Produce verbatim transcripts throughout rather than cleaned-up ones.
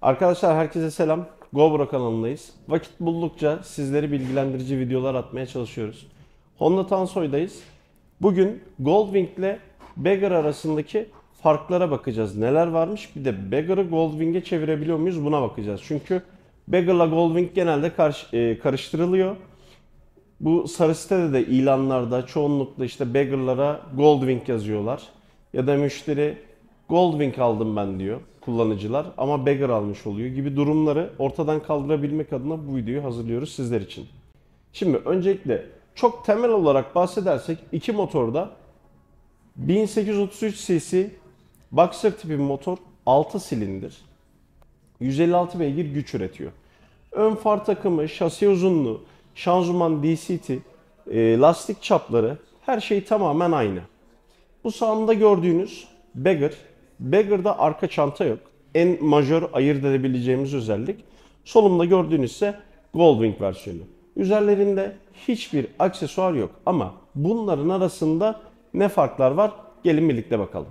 Arkadaşlar herkese selam. GoPro kanalındayız. Vakit buldukça sizleri bilgilendirici videolar atmaya çalışıyoruz. Honda Tansoy'dayız. Bugün Goldwing ile Bagger arasındaki farklara bakacağız. Neler varmış? Bir de Bagger'ı Goldwing'e çevirebiliyor muyuz? Buna bakacağız. Çünkü Bagger'la Goldwing genelde karış, e, karıştırılıyor. Bu sarı sitede de ilanlarda çoğunlukla işte Bagger'lara Goldwing yazıyorlar. Ya da müşteri Goldwing aldım ben diyor kullanıcılar ama Bagger almış oluyor gibi durumları ortadan kaldırabilmek adına bu videoyu hazırlıyoruz sizler için. Şimdi öncelikle çok temel olarak bahsedersek iki motorda bin sekiz yüz otuz üç cc boxer tipi bir motor, altı silindir, yüz elli altı beygir güç üretiyor. Ön far takımı, şasi uzunluğu, şanzıman D C T, e, lastik çapları her şey tamamen aynı. Bu sağımda gördüğünüz Bagger. Bagger'da arka çanta yok. En majör ayırt edebileceğimiz özellik. Solumda gördüğünüz ise Goldwing versiyonu. Üzerlerinde hiçbir aksesuar yok ama bunların arasında ne farklar var? Gelin birlikte bakalım.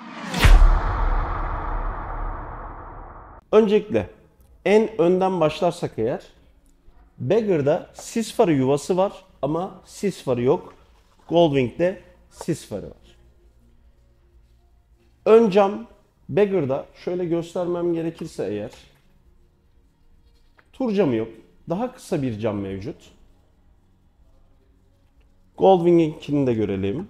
Öncelikle en önden başlarsak eğer, Bagger'da sis farı yuvası var ama sis farı yok. Goldwing'de sis farı var. Ön cam Bagger'da şöyle göstermem gerekirse eğer, tur camı yok. Daha kısa bir cam mevcut. Goldwing'inkini de görelim.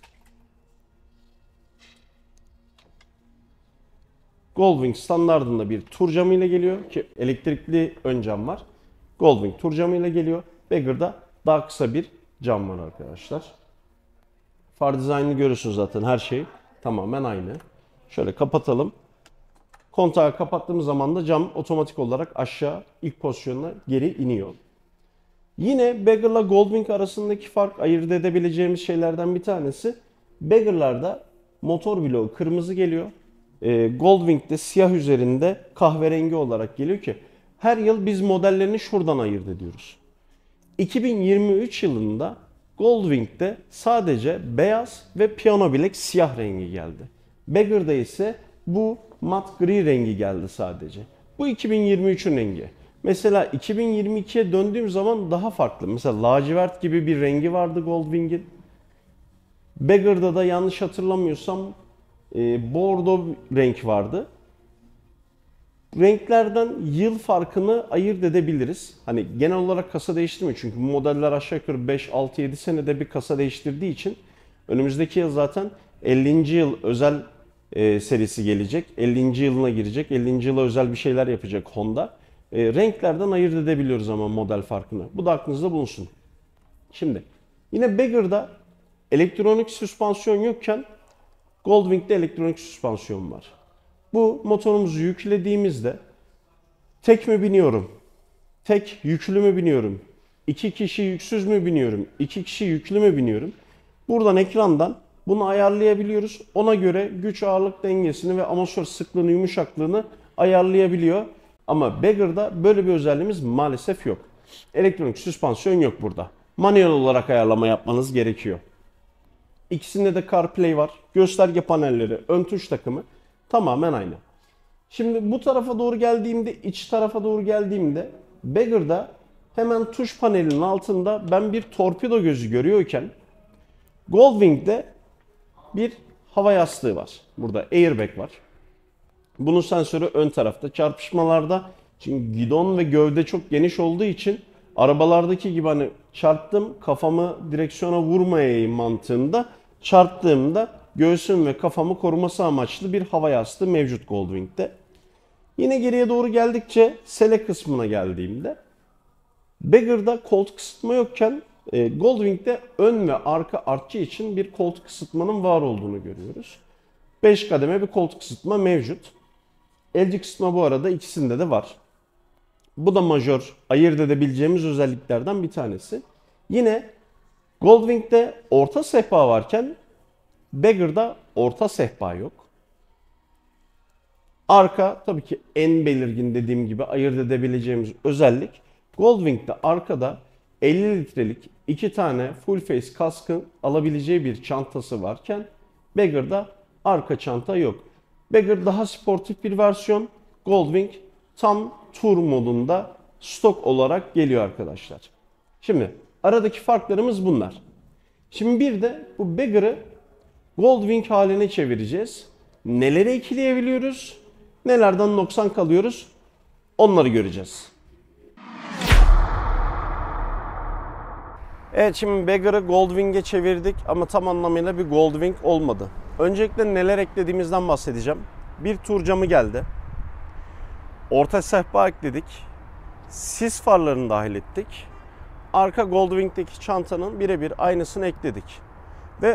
Goldwing standardında bir tur camı ile geliyor ki elektrikli ön cam var. Goldwing tur camı ile geliyor. Bagger'da daha kısa bir cam var arkadaşlar. Far dizaynını görüyorsunuz zaten, her şey tamamen aynı. Şöyle kapatalım. Kontağı kapattığımız zaman da cam otomatik olarak aşağı ilk pozisyonuna geri iniyor. Yine Bagger'la Goldwing arasındaki fark, ayırt edebileceğimiz şeylerden bir tanesi, Bagger'larda motor bloğu kırmızı geliyor. E, Goldwing'de siyah üzerinde kahverengi olarak geliyor ki her yıl biz modellerini şuradan ayırt ediyoruz. iki bin yirmi üç yılında Goldwing'de sadece beyaz ve piyano bilek siyah rengi geldi. Bagger'da ise bu mat gri rengi geldi sadece. Bu iki bin yirmi üçün rengi. Mesela iki bin yirmi ikiye döndüğüm zaman daha farklı. Mesela lacivert gibi bir rengi vardı Goldwing'in. Bagger'da da yanlış hatırlamıyorsam e, bordo renk vardı. Renklerden yıl farkını ayırt edebiliriz. Hani genel olarak kasa değiştirmiyor çünkü bu modeller aşağı yukarı beş altı yedi senede bir kasa değiştirdiği için önümüzdeki yıl zaten ellinci yıl özel e, serisi gelecek. ellinci yılına girecek. ellinci yıla özel bir şeyler yapacak Honda. E, renklerden ayırt edebiliyoruz ama model farkını. Bu da aklınızda bulunsun. Şimdi yine Bagger'da elektronik süspansiyon yokken Goldwing'de elektronik süspansiyon var. Bu motorumuzu yüklediğimizde tek mi biniyorum, tek yüklü mü biniyorum, iki kişi yüksüz mü biniyorum, iki kişi yüklü mü biniyorum? Buradan ekrandan bunu ayarlayabiliyoruz. Ona göre güç ağırlık dengesini ve amortisör sıklığını, yumuşaklığını ayarlayabiliyor. Ama Bagger'da böyle bir özelliğimiz maalesef yok. Elektronik süspansiyon yok burada. Manuel olarak ayarlama yapmanız gerekiyor. İkisinde de CarPlay var. Gösterge panelleri, ön tuş takımı tamamen aynı. Şimdi bu tarafa doğru geldiğimde, iç tarafa doğru geldiğimde Bagger'da hemen tuş panelinin altında ben bir torpido gözü görüyorken Goldwing'de bir hava yastığı var. Burada airbag var. Bunun sensörü ön tarafta. Çarpışmalarda, çünkü gidon ve gövde çok geniş olduğu için arabalardaki gibi hani çarptım kafamı direksiyona vurmayayım mantığında, çarptığımda göğsüm ve kafamı koruması amaçlı bir hava yastığı mevcut Goldwing'de. Yine geriye doğru geldikçe sele kısmına geldiğimde Bagger'da koltuk ısıtma yokken e, Goldwing'de ön ve arka artçı için bir koltuk ısıtmanın var olduğunu görüyoruz. beş kademe bir koltuk ısıtma mevcut. El ısıtma bu arada ikisinde de var. Bu da majör, ayırt edebileceğimiz özelliklerden bir tanesi. Yine Goldwing'de orta sehpa varken Bagger'da orta sehpa yok. Arka tabii ki en belirgin, dediğim gibi ayırt edebileceğimiz özellik. Goldwing'de arkada elli litrelik iki tane full face kaskın alabileceği bir çantası varken Bagger'da arka çanta yok. Bagger daha sportif bir versiyon. Goldwing tam tur modunda stok olarak geliyor arkadaşlar. Şimdi aradaki farklarımız bunlar. Şimdi bir de bu Bagger'ı Goldwing haline çevireceğiz. Neleri ekleyebiliyoruz? Nelerden noksan kalıyoruz? Onları göreceğiz. Evet, şimdi Bagger'ı Goldwing'e çevirdik ama tam anlamıyla bir Goldwing olmadı. Öncelikle neler eklediğimizden bahsedeceğim. Bir tur camı geldi. Orta sehpa ekledik. Sis farlarını dahil ettik. Arka Goldwing'deki çantanın birebir aynısını ekledik. Ve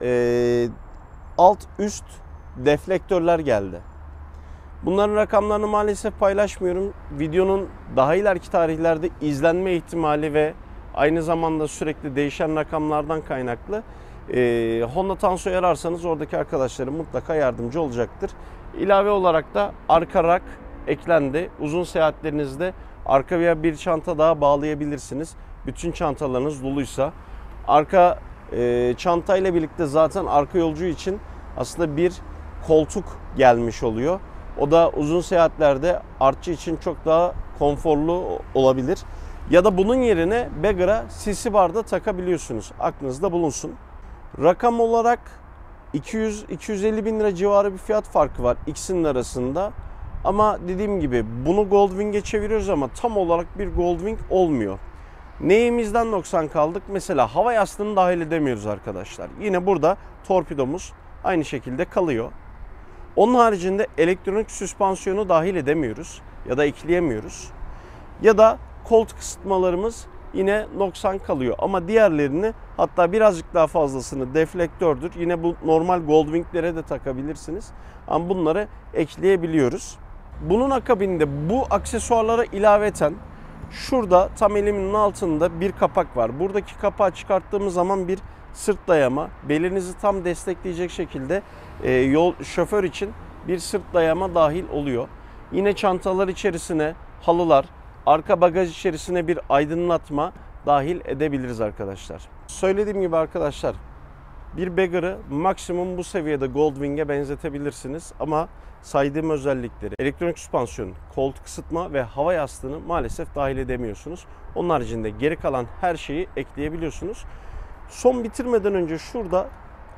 e, alt üst deflektörler geldi. Bunların rakamlarını maalesef paylaşmıyorum. Videonun daha ileriki tarihlerde izlenme ihtimali ve aynı zamanda sürekli değişen rakamlardan kaynaklı e, Honda Tanso'yu ararsanız oradaki arkadaşlarım mutlaka yardımcı olacaktır. İlave olarak da arka rak eklendi. Uzun seyahatlerinizde arkaya bir çanta daha bağlayabilirsiniz. Bütün çantalarınız doluysa. Arka e, çantayla birlikte zaten arka yolcu için aslında bir koltuk gelmiş oluyor. O da uzun seyahatlerde artçı için çok daha konforlu olabilir. Ya da bunun yerine Bagger'a C C bar da takabiliyorsunuz. Aklınızda bulunsun. Rakam olarak iki yüz iki yüz elli bin lira civarı bir fiyat farkı var ikisinin arasında. Ama dediğim gibi bunu Goldwing'e çeviriyoruz ama tam olarak bir Goldwing olmuyor. Neyimizden noksan kaldık? Mesela hava yastığını dahil edemiyoruz arkadaşlar. Yine burada torpidomuz aynı şekilde kalıyor. Onun haricinde elektronik süspansiyonu dahil edemiyoruz ya da ekleyemiyoruz. Ya da koltuk ısıtmalarımız yine noksan kalıyor. Ama diğerlerini, hatta birazcık daha fazlasını deflektördür. Yine bu normal Goldwing'lere de takabilirsiniz. Ama bunları ekleyebiliyoruz. Bunun akabinde bu aksesuarlara ilaveten şurada tam elimin altında bir kapak var. Buradaki kapağı çıkarttığımız zaman bir sırt dayama, belinizi tam destekleyecek şekilde e, yol şoför için bir sırt dayama dahil oluyor. Yine çantalar içerisine halılar, arka bagaj içerisine bir aydınlatma dahil edebiliriz arkadaşlar. Söylediğim gibi arkadaşlar, bir Bagger'ı maksimum bu seviyede Goldwing'e benzetebilirsiniz ama saydığım özellikleri, elektronik süspansiyon, koltuk ısıtma ve hava yastığını maalesef dahil edemiyorsunuz. Onun haricinde geri kalan her şeyi ekleyebiliyorsunuz. Son bitirmeden önce şurada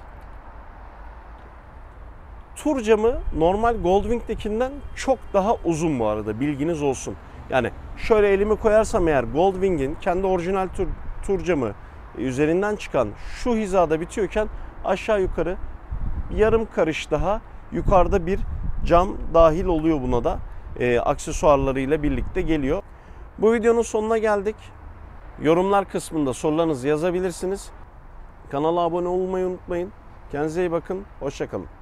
tur camı normal Goldwing'dekinden çok daha uzun bu arada, bilginiz olsun. Yani şöyle elimi koyarsam eğer Goldwing'in kendi orijinal tur, tur camı üzerinden çıkan şu hizada bitiyorken aşağı yukarı yarım karış daha yukarıda bir cam dahil oluyor buna da. E, aksesuarlarıyla birlikte geliyor. Bu videonun sonuna geldik. Yorumlar kısmında sorularınızı yazabilirsiniz. Kanala abone olmayı unutmayın. Kendinize iyi bakın. Hoşça kalın.